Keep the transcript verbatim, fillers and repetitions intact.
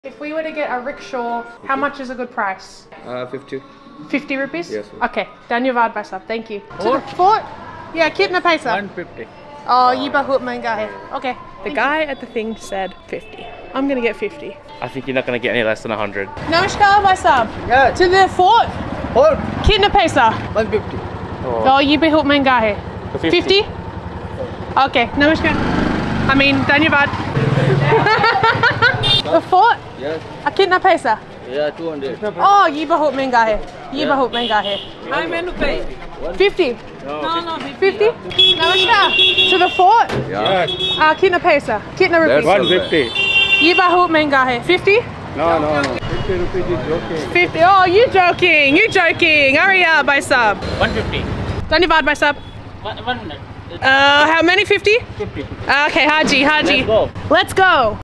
If we were to get a rickshaw, how much is a good price? Uh, fifty. fifty rupees? Yes. Okay, धन्यवाद भाई साहब, thank you. To the fort? Yeah, कितना पैसा? one fifty. Oh, ये बहुत महंगा है. Okay. The guy at the thing said fifty. I'm gonna get fifty. I think you're not going to get any less than one hundred. Namaskar भाई साहब. Yeah. To the fort? Fort. कितना पैसा? one fifty. Oh, ये बहुत महंगा है. fifty? Okay, namaskar. I mean, धन्यवाद. The fort? Yes. कितना पैसा? Yeah, two hundred. Oh, ये बहुत महंगा है. ये बहुत महंगा है. How many pay? fifty. No, no, fifty? Namaskar. To the fort? Yeah. Ah, कितना पैसा? कितना रुपये? That's one fifty. ये बहुत महंगा है. fifty? No, no, no. fifty rupees is joking. fifty. Oh, you joking. You joking. Hurry up, भाई साहब. one fifty. धन्यवाद भाई साहब. One, one minute. Uh, how many? fifty? fifty. Okay, Haji, Haji. Let's go. Let's go.